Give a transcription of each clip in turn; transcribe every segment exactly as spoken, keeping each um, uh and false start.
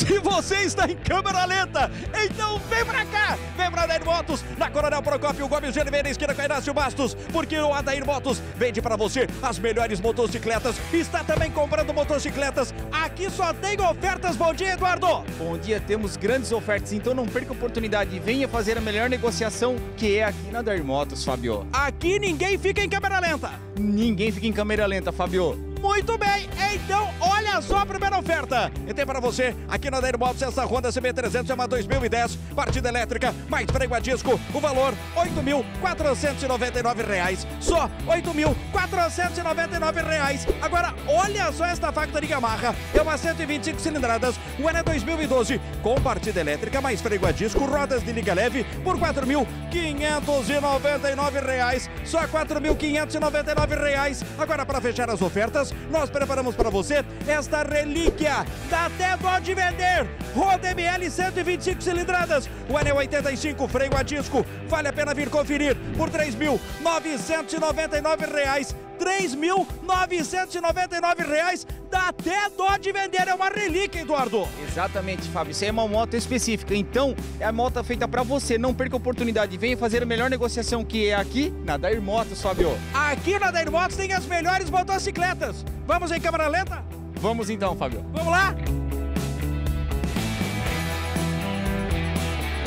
Se você está em câmera lenta, então vem pra cá! Vem pra Adair Motos, na Coronel Procópio Gomes de Oliveira, esquina com Inácio Bastos, porque o Adair Motos vende pra você as melhores motocicletas. Está também comprando motocicletas. Aqui só tem ofertas. Bom dia, Eduardo! Bom dia, temos grandes ofertas, então não perca a oportunidade. Venha fazer a melhor negociação que é aqui na Adair Motos, Fabio. Aqui ninguém fica em câmera lenta. Ninguém fica em câmera lenta, Fabio. Muito bem, então olha só a primeira oferta. E tem para você aqui na Adair Motos essa Honda C B trezentos, é uma dois mil e dez, partida elétrica, mais freio a disco, o valor oito mil quatrocentos e noventa e nove reais, só oito mil quatrocentos e noventa e nove reais. Agora olha só esta Factory Yamaha, é uma cento e vinte e cinco cilindradas, o ano é dois mil e doze, com partida elétrica, mais freio a disco, rodas de liga leve, por quatro mil quinhentos e noventa e nove reais, só quatro mil quinhentos e noventa e nove reais. Agora para fechar as ofertas, nós preparamos para você esta relíquia, dá até dó de vender, Honda M L cento e vinte e cinco cilindradas, o ano é oitenta e cinco, freio a disco, vale a pena vir conferir por três mil novecentos e noventa e nove reais, três mil novecentos e noventa e nove reais, dá até dó de vender, é uma relíquia, Eduardo. Exatamente, Fábio, isso aí é uma moto específica, então é a moto feita para você, não perca a oportunidade, venha fazer a melhor negociação que é aqui na Adair Motos, Fábio. Aqui na Adair Motos tem as melhores motocicletas, vamos em câmera lenta? Vamos então, Fábio. Vamos lá?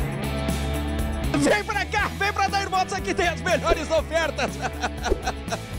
Vem pra cá, vem pra Adair Motos, aqui tem as melhores ofertas.